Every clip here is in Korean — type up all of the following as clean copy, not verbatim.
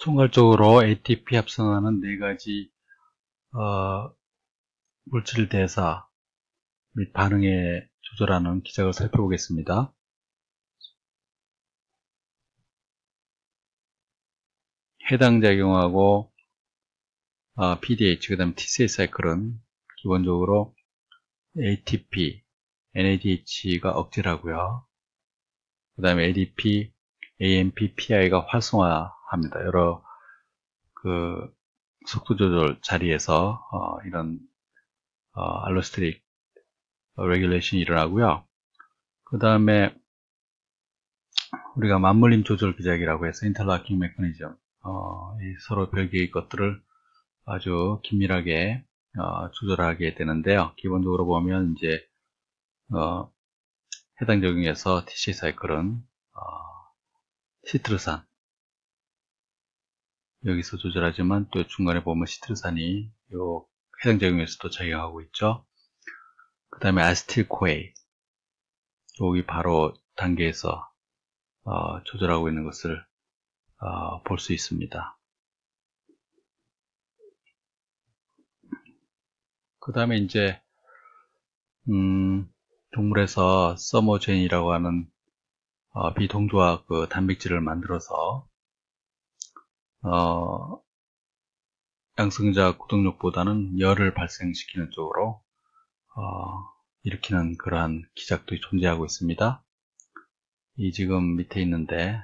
총괄적으로 ATP 합성하는 네 가지 물질 대사 및 반응에 조절하는 기작을 살펴보겠습니다. 해당 작용하고 PDH, 그 다음에 TCA 사이클은 기본적으로 ATP, NADH가 억제하고요. 그 다음에 ADP, AMP, PI가 활성화합니다. 여러 속도 조절 자리에서 이런 알로스테릭 레귤레이션이 일어나고요. 그 다음에 우리가 맞물림 조절 기작이라고 해서 인터락킹 메커니즘, 서로 별개의 것들을 아주 긴밀하게 조절하게 되는데요. 기본적으로 보면 이제 해당 적용에서 TCA 사이클은 시트르산 여기서 조절하지만 또 중간에 보면 시트르산이 요 해당 적용에서도 작용하고 있죠. 그 다음에 아세틸코에 여기 바로 단계에서 조절하고 있는 것을 볼 수 있습니다. 그 다음에 이제 동물에서 서머젠이라고 하는 비동조화 단백질을 만들어서 양성자 구동력보다는 열을 발생시키는 쪽으로 일으키는 그러한 기작도 존재하고 있습니다. 이 지금 밑에 있는데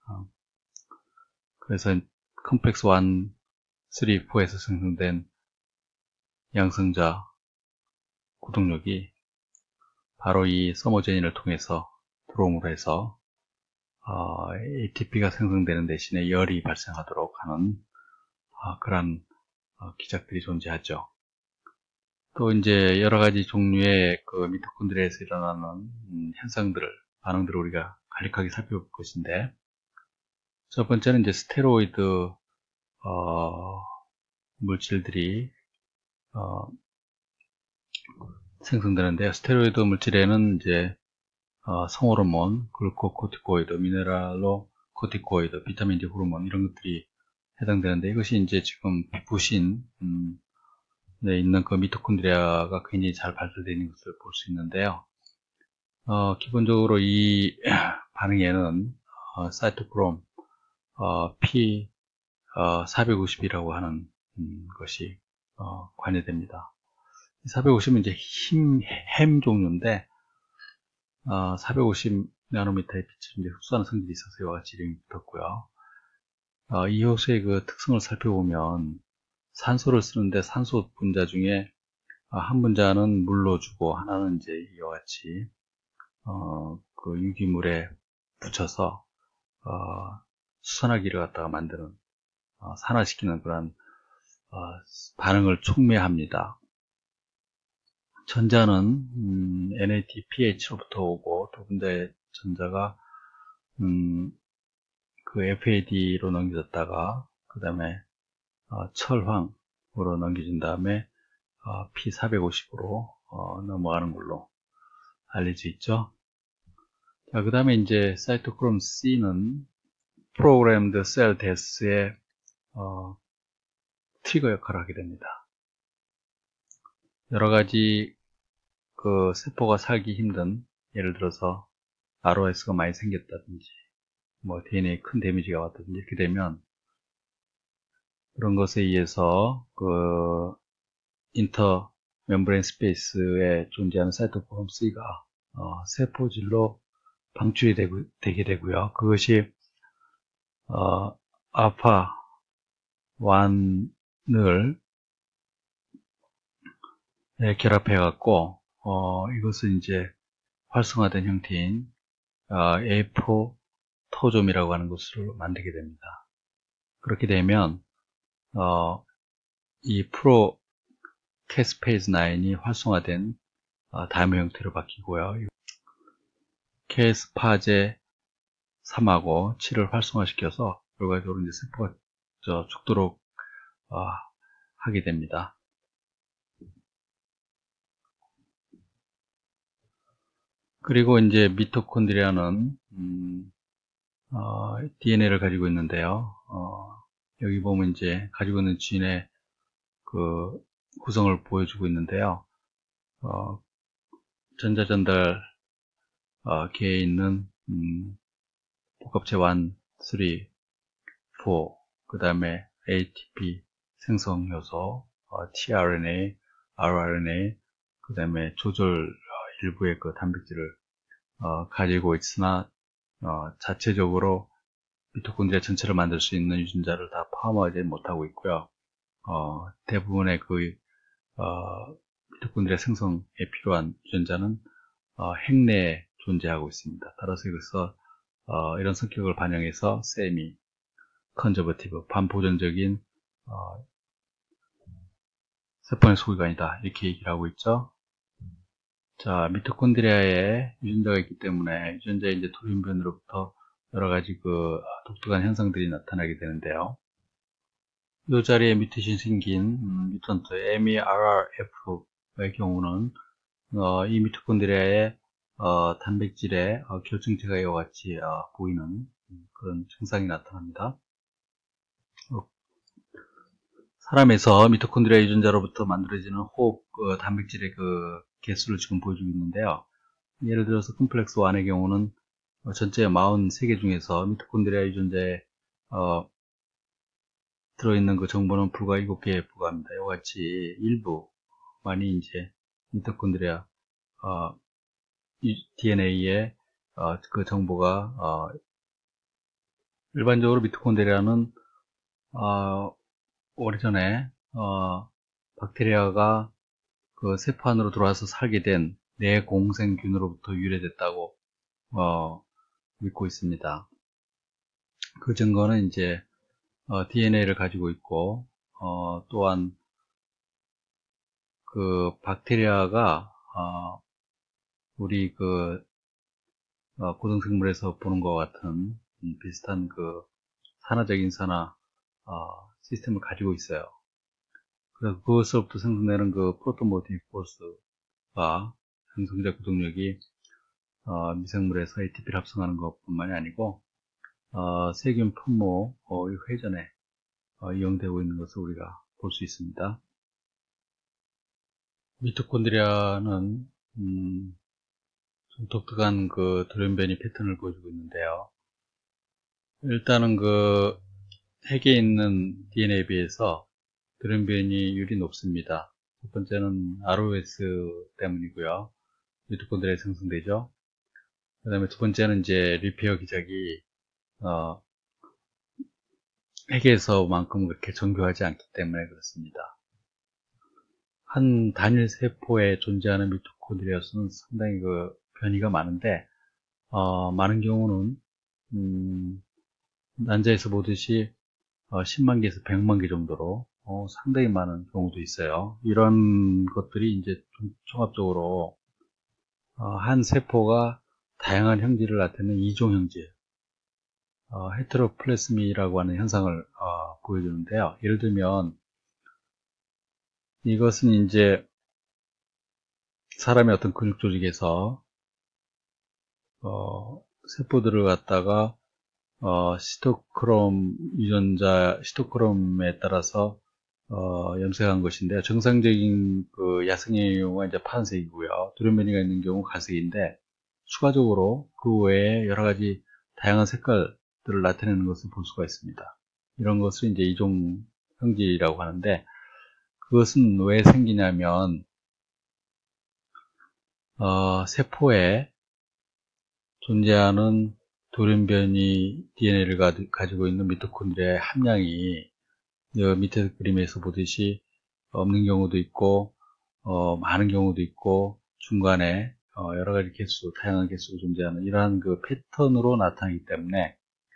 그래서 컴플렉스 1, 3, 4에서 생성된 양성자 구동력이 바로 이 서머제닌을 통해서 들어옴으로 해서 ATP가 생성되는 대신에 열이 발생하도록 하는 그러한 기작들이 존재하죠. 또 이제 여러 가지 종류의 미토콘드리아에서 일어나는 현상들을, 반응들을 우리가 간략하게 살펴볼 것인데, 첫 번째는 이제 스테로이드 물질들이 생성되는데요. 스테로이드 물질에는 이제 성호르몬, 글루코코티코이드, 미네랄로코티코이드, 비타민 D 호르몬 이런 것들이 해당되는데, 이것이 이제 지금 부신 네, 있는 미토콘드리아가 굉장히 잘 발달되어 있는 것을 볼 수 있는데요. 기본적으로 이 반응에는 사이토크롬 P450이라고 하는 것이 관여됩니다. 450은 이제 햄 종류인데 450 나노미터의 빛을 이제 흡수하는 성질이 있어서 이와 같이 이름이 붙었고요. 이 효소의 특성을 살펴보면 산소를 쓰는데 산소 분자 중에 한 분자는 물로 주고 하나는 이제 이와 같이 유기물에 붙여서 수산화기를 갖다가 만드는 산화시키는 그런 반응을 촉매합니다. 전자는 NADPH로부터 오고 두 분자의 전자가 FAD로 넘겨졌다가 그 다음에 철황으로 넘겨진 다음에 P450으로 넘어가는 걸로 알려져 있죠. 자, 그 다음에 이제 사이토크롬 C는 프로그램드 셀 데스의 트리거 역할을 하게 됩니다. 여러 가지 세포가 살기 힘든, 예를 들어서 ROS가 많이 생겼다든지 뭐 DNA에 큰 데미지가 왔다든지 이렇게 되면 그런 것에 의해서 인터 멤브레인 스페이스에 존재하는 사이토크롬 C가 세포질로 방출이 되게 되고요. 그것이 알파 1을 결합해 갖고 이것은 이제 활성화된 형태인 A4 토좀이라고 하는 것을 만들게 됩니다. 그렇게 되면 이 프로 캐스페이즈 9이 활성화된 다이머 형태로 바뀌고요. 캐스파제 3하고 7을 활성화시켜서 결과적으로 이제 세포가 죽도록 하게 됩니다. 그리고 이제 미토콘드리아는 DNA를 가지고 있는데요. 여기 보면 이제 가지고 있는 진의 그 구성을 보여주고 있는데요. 전자전달 기에 있는 복합체 1, 3, 4, 그 다음에 ATP 생성 요소, tRNA, rRNA, 그 다음에 조절 일부의 그 단백질을 가지고 있으나 자체적으로 미토콘드리아 전체를 만들 수 있는 유전자를 다 포함하지 못하고 있고요. 대부분의 그 미토콘드리아 생성에 필요한 유전자는 핵내에 존재하고 있습니다. 따라서 이것서 이런 성격을 반영해서 세미 컨저버티브 반보존적인 세포의 소유관이다 이렇게 얘기를 하고 있죠. 자, 미토콘드리아에 유전자가 있기 때문에 유전자의 이제 돌연변으로부터 여러 가지 그 독특한 현상들이 나타나게 되는데요. 이 자리에 뮤테이션 생긴 뮤턴트 MERRF의 경우는 이 미토콘드리아의 단백질의 결정체가 이와 같이 보이는 그런 증상이 나타납니다. 사람에서 미토콘드리아 유전자로부터 만들어지는 호흡 단백질의 그 개수를 지금 보여주고 있는데요. 예를 들어서 컴플렉스 1의 경우는 전체 43개 중에서 미토콘드리아 유전자에 들어있는 그 정보는 불과 7개에 불과합니다. 이와 같이 일부만이 이제 미토콘드리아 DNA에 그 정보가 일반적으로 미토콘드리아는 오래전에 박테리아가 그 세포 안으로 들어와서 살게 된 내공생균으로부터 유래됐다고 믿고 있습니다. 그 증거는 이제 DNA를 가지고 있고 또한 그 박테리아가 우리 그 고등생물에서 보는 것 같은 비슷한 그 산화적 인산화 시스템을 가지고 있어요. 그래서 그것으로부터 생성되는 그 프로토모티브 포스가 생성자 구동력이 미생물에서 ATP를 합성하는 것뿐만이 아니고 세균 분모 회전에 이용되고 있는 것을 우리가 볼 수 있습니다. 미토콘드리아는 좀 독특한 그 돌연변이 패턴을 보여주고 있는데요. 일단은 그 핵에 있는 DNA에 비해서 돌연변이율이 높습니다. 첫 번째는 ROS 때문이고요. 미토콘드리아에 생성되죠. 그 다음에 두 번째는 이제 리페어 기작이 핵에서만큼 그렇게 정교하지 않기 때문에 그렇습니다. 한 단일 세포에 존재하는 미토콘드리아 수는 상당히 그 변이가 많은데 많은 경우는 난자에서 보듯이 10만 개에서 100만 개 정도로 상당히 많은 경우도 있어요. 이런 것들이 이제 좀 종합적으로 한 세포가 다양한 형질을 나타내는 이종 형질, 헤테로플래스미라고 하는 현상을 보여주는데요. 예를 들면 이것은 이제 사람의 어떤 근육 조직에서 세포들을 갖다가 시토크롬 유전자 시토크롬에 따라서 염색한 것인데 정상적인 그 야생의 경우가 이제 파란색이고요. 돌연변이가 있는 경우 갈색인데 추가적으로 그 외에 여러 가지 다양한 색깔들을 나타내는 것을 볼 수가 있습니다. 이런 것을 이제 이종 형질이라고 하는데 그것은 왜 생기냐면 세포에 존재하는 돌연변이 DNA를 가지고 있는 미토콘드리아의 함량이 밑에 그림에서 보듯이 없는 경우도 있고 많은 경우도 있고 중간에 여러 가지 개수, 다양한 개수가 존재하는 이러한 그 패턴으로 나타나기 때문에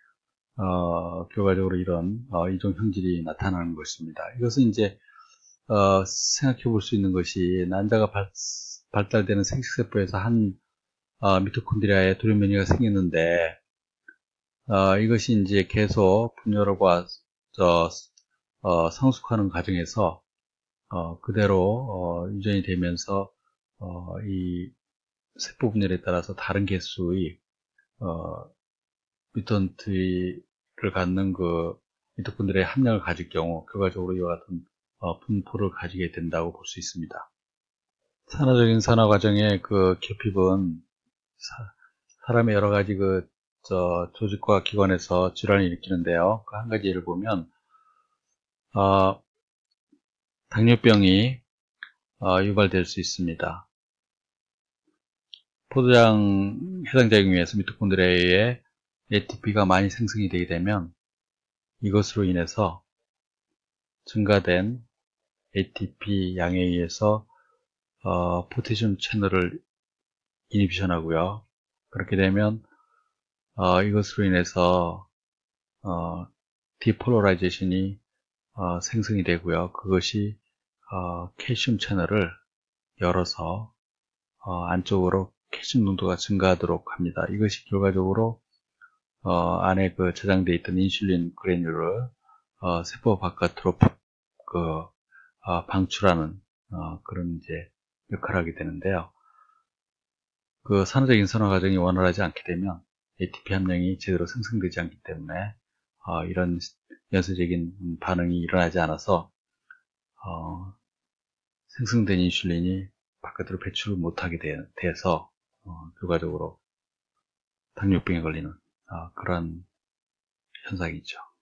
결과적으로 이런 이종 형질이 나타나는 것입니다. 이것은 이제 생각해 볼 수 있는 것이 난자가 발달되는 생식세포에서 한 미토콘드리아에 돌연변이가 생겼는데 이것이 이제 계속 분열과 성숙하는 과정에서 그대로 유전이 되면서 이 세포 분열에 따라서 다른 개수의 뮤턴트를 갖는 그 미토콘드리아의 함량을 가질 경우 결과적으로 이와 같은 분포를 가지게 된다고 볼 수 있습니다. 산화적인 산화 과정의 그 결핍은 사람의 여러 가지 조직과 기관에서 질환을 일으키는데요. 그 한 가지 예를 보면 당뇨병이 유발될 수 있습니다. 포도당 해당작용에 의해서 미토콘드리아에 ATP가 많이 생성이 되게 되면 이것으로 인해서 증가된 ATP 양에 의해서 포테슘 채널을 이니비션하고요. 그렇게 되면 이것으로 인해서 디폴라라이제이션이 생성이 되고요. 그것이 칼슘 채널을 열어서 안쪽으로 칼슘 농도가 증가하도록 합니다. 이것이 결과적으로 안에 저장되어 있던 인슐린 그래뉼을 세포 바깥으로 방출하는 그런 이제 역할을 하게 되는데요. 그 산화적 인산화 과정이 원활하지 않게 되면 ATP 함량이 제대로 생성되지 않기 때문에 이런 연쇄적인 반응이 일어나지 않아서 생성된 인슐린이 바깥으로 배출을 못하게 돼서 결과적으로 당뇨병에 걸리는 그런 현상이죠.